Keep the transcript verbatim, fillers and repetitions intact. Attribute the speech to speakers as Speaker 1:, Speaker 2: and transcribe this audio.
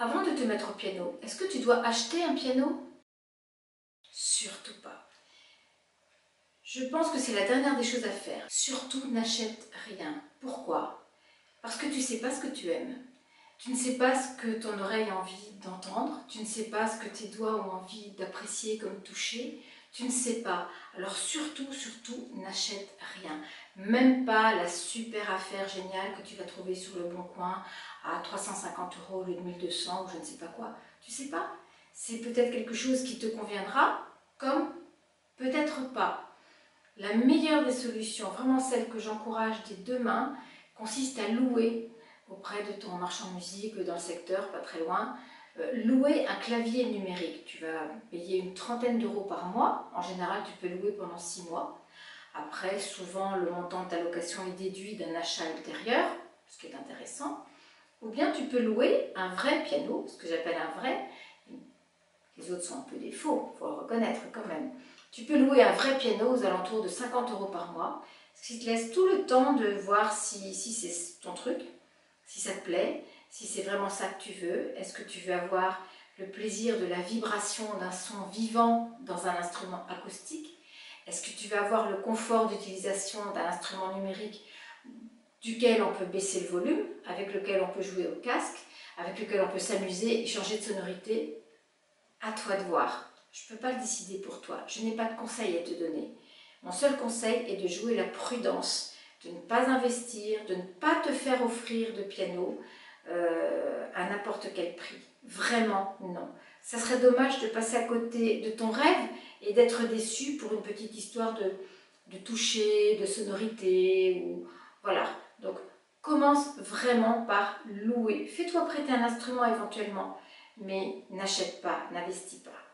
Speaker 1: Avant de te mettre au piano, est-ce que tu dois acheter un piano? Surtout pas. Je pense que c'est la dernière des choses à faire. Surtout n'achète rien. Pourquoi? Parce que tu ne sais pas ce que tu aimes. Tu ne sais pas ce que ton oreille a envie d'entendre. Tu ne sais pas ce que tes doigts ont envie d'apprécier comme toucher. Tu ne sais pas. Alors surtout, surtout, n'achète rien. Même pas la super affaire géniale que tu vas trouver sur le Bon Coin à trois cent cinquante euros au lieu de mille deux cents ou je ne sais pas quoi. Tu sais pas. C'est peut-être quelque chose qui te conviendra, comme peut-être pas. La meilleure des solutions, vraiment celle que j'encourage des deux mains, consiste à louer auprès de ton marchand de musique dans le secteur, pas très loin, euh, louer un clavier numérique. Tu vas payer une trentaine d'euros par mois. En général, tu peux louer pendant six mois. Après, souvent, le montant de ta location est déduit d'un achat ultérieur, ce qui est intéressant. Ou bien tu peux louer un vrai piano, ce que j'appelle un vrai. Les autres sont un peu des faux, il faut le reconnaître quand même. Tu peux louer un vrai piano aux alentours de cinquante euros par mois, ce qui te laisse tout le temps de voir si, si c'est ton truc, si ça te plaît, si c'est vraiment ça que tu veux. Est-ce que tu veux avoir le plaisir de la vibration d'un son vivant dans un instrument acoustique? Est-ce que tu veux avoir le confort d'utilisation d'un instrument numérique duquel on peut baisser le volume, avec lequel on peut jouer au casque, avec lequel on peut s'amuser et changer de sonorité? À toi de voir. Je ne peux pas le décider pour toi. Je n'ai pas de conseil à te donner. Mon seul conseil est de jouer la prudence, de ne pas investir, de ne pas te faire offrir de piano euh, à n'importe quel prix. Vraiment, non. Ça serait dommage de passer à côté de ton rêve et d'être déçu pour une petite histoire de, de toucher, de sonorité. Ou, voilà. Donc, commence vraiment par louer. Fais-toi prêter un instrument éventuellement. Mais n'achète pas, n'investis pas.